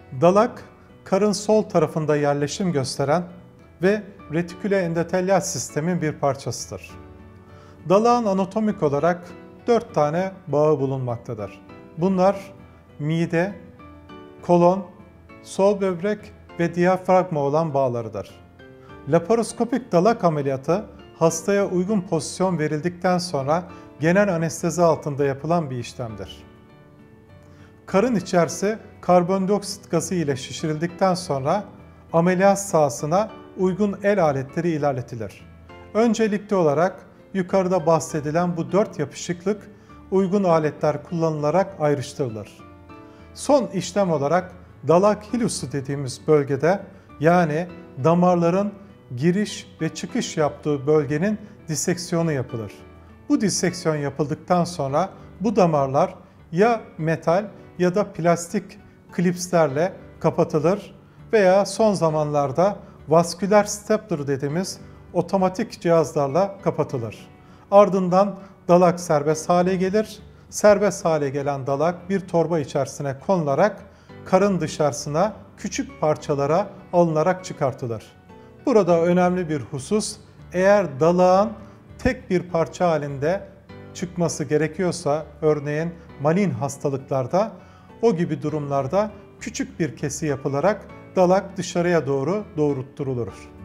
Dalak, karın sol tarafında yerleşim gösteren ve retiküle endotelyal sistemin bir parçasıdır. Dalağın anatomik olarak 4 tane bağı bulunmaktadır. Bunlar mide, kolon, sol böbrek ve diyafragma olan bağlarıdır. Laparoskopik dalak ameliyatı hastaya uygun pozisyon verildikten sonra genel anestezi altında yapılan bir işlemdir. Karın içerisi karbondioksit gazı ile şişirildikten sonra ameliyat sahasına uygun el aletleri ilerletilir. Öncelikli olarak yukarıda bahsedilen bu 4 yapışıklık uygun aletler kullanılarak ayrıştırılır. Son işlem olarak dalak hilusu dediğimiz bölgede, yani damarların giriş ve çıkış yaptığı bölgenin diseksiyonu yapılır. Bu diseksiyon yapıldıktan sonra bu damarlar ya metal ya da plastik klipslerle kapatılır veya son zamanlarda vasküler stapler dediğimiz otomatik cihazlarla kapatılır. Ardından dalak serbest hale gelir. Serbest hale gelen dalak bir torba içerisine konularak karın dışarısına küçük parçalara alınarak çıkartılır. Burada önemli bir husus, eğer dalağın tek bir parça halinde çıkması gerekiyorsa, örneğin malign hastalıklarda, o gibi durumlarda küçük bir kesi yapılarak dalak dışarıya doğru doğrultturulur.